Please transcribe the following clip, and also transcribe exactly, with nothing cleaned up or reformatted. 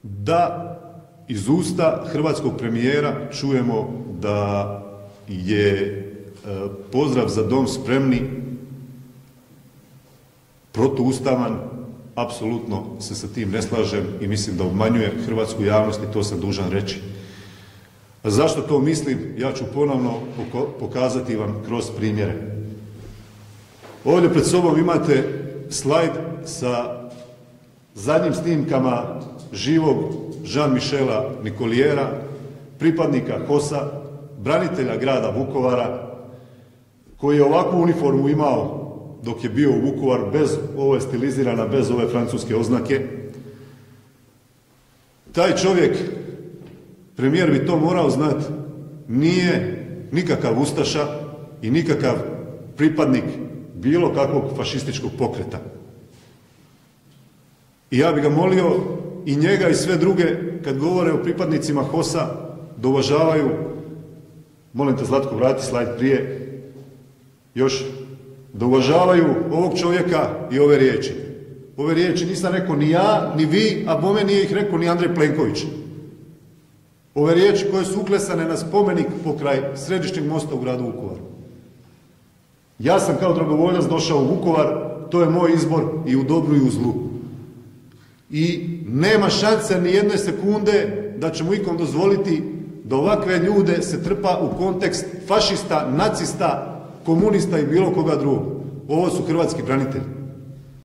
da iz usta hrvatskog premijera čujemo da je pozdrav Za dom spremni protuustavan. Apsolutno se sa tim ne slažem i mislim da obmanjuje hrvatsku javnost i to sam dužan reći. A zašto to mislim? Ja ću ponovno pokazati vam kroz primjere. Ovdje pred sobom imate slajd sa zadnjim snimkama živog Jean-Michela Nicoliera, pripadnika H O S-a, branitelja grada Vukovara, koji je ovakvu uniformu imao dok je bio u Vukovar, bez, ovo je stilizirana, bez ove francuske oznake. Taj čovjek, premijer bi to morao znati, nije nikakav ustaša i nikakav pripadnik bilo kakvog fašističkog pokreta. I ja bih ga molio, i njega i sve druge, kad govore o pripadnicima H O S-a, da uvažavaju, molim te Zlatko, vrati slajd prije, još, da uvažavaju ovog čovjeka i ove riječi. Ove riječi nisam rekao ni ja, ni vi, a bome nije ih rekao ni Andrej Plenković. Ove riječi koje su uklesane na spomenik pokraj središnjeg mosta u gradu Vukovaru. Ja sam kao dragovoljac došao u Vukovar, to je moj izbor i u dobru i u zlu. I nema šanse ni jedne sekunde da ćemo ikom dozvoliti da ovakve ljude se trpa u kontekst fašista, nacista, komunista i bilo koga drugog. Ovo su hrvatski branitelji.